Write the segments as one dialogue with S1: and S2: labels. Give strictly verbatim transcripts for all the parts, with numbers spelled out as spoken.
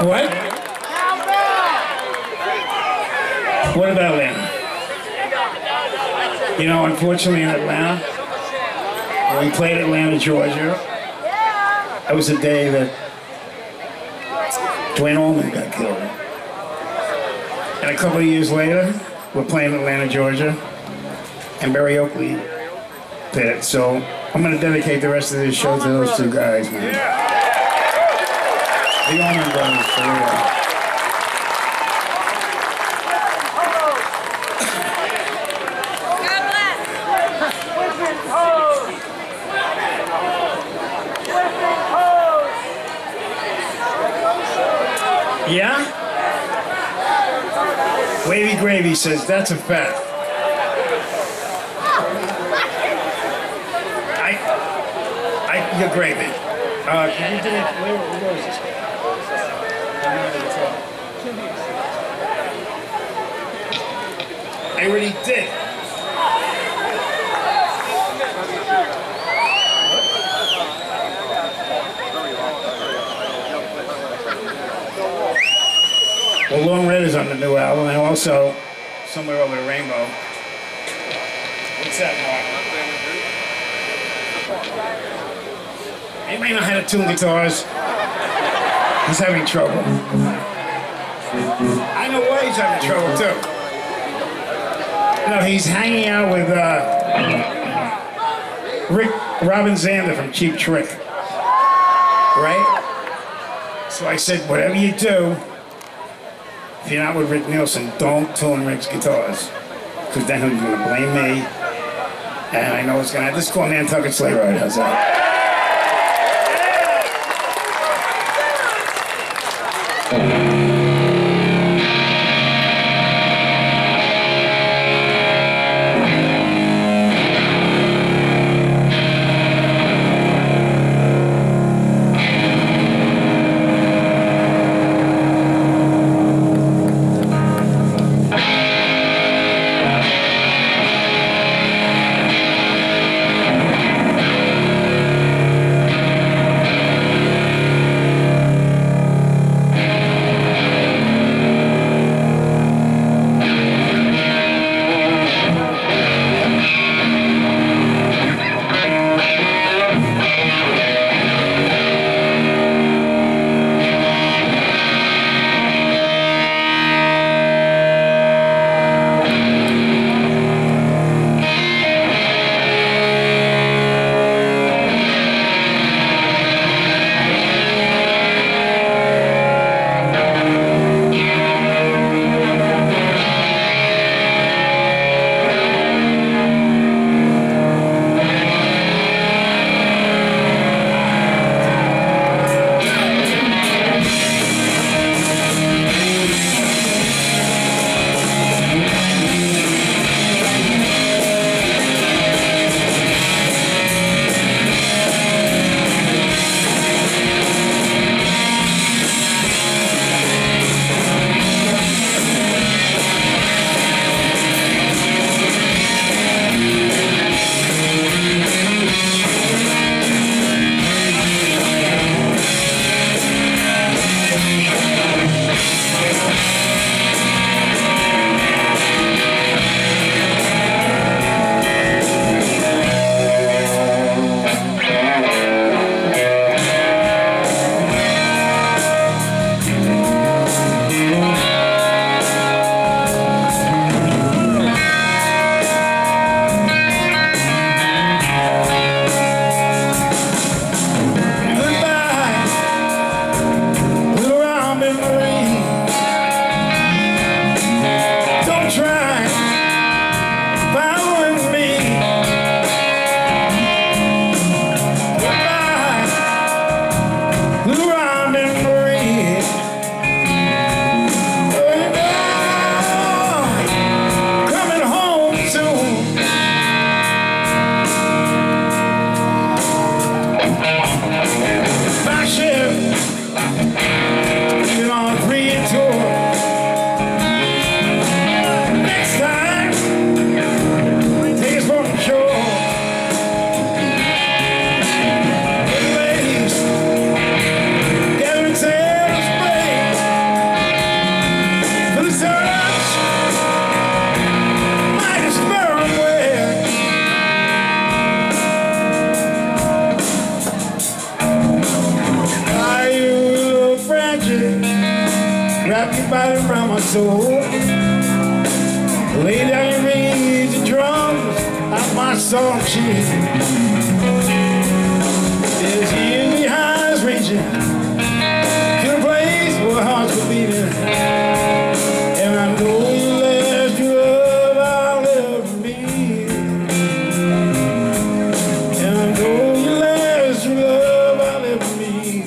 S1: What? What about Atlanta? You know, unfortunately in Atlanta, when we played Atlanta, Georgia, that was the day that Dwayne Allman got killed. And a couple of years later, we're playing Atlanta, Georgia, and Barry Oakley did it. So I'm going to dedicate the rest of this show to those two guys, man. The Allman Brothers, for real. Yeah? Wavy Gravy says, that's a fact. I, I, you're gravy. Uh, can you do it? Where, where is this guy? I already did. Well, Long Red is on the new album, and also Somewhere Over the Rainbow. What's that, Mark? Anybody know how to tune guitars? He's having trouble. I know why he's having trouble, too. No, he's hanging out with uh, Rick Robin Zander from Cheap Trick. Right? So I said, whatever you do, if you're not with Rick Nielsen, don't tune Rick's guitars. Because then he's going to blame me. And I know it's going to... This is called Nantucket Sleigh Ride. How's that? body around my soul. Lay down your reeds and drums out my song sheet. There's years behind us reaching to a place where hearts will beat in. And I know you last your love I'll ever be. And I know you last your love I'll ever be.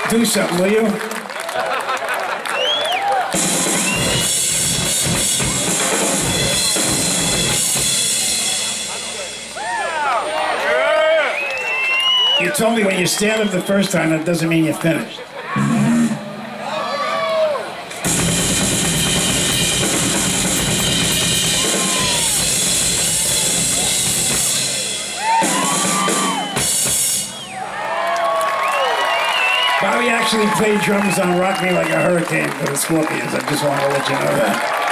S1: Do something, will you? You told me when you stand up the first time, that doesn't mean you're finished. Bobby actually played drums on Rock Me Like a Hurricane for the Scorpions. I just want to let you know that.